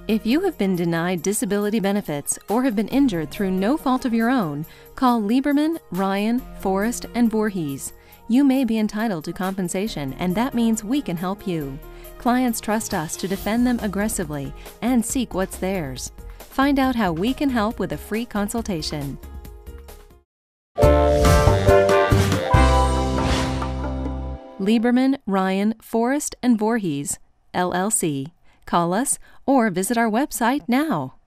If you have been denied disability benefits or have been injured through no fault of your own, call Lieberman, Ryan, Forrest, and Voorhees. You may be entitled to compensation, and that means we can help you. Clients trust us to defend them aggressively and seek what's theirs. Find out how we can help with a free consultation. Lieberman, Ryan, Forrest, and Voorhees, LLC. Call us or visit our website now.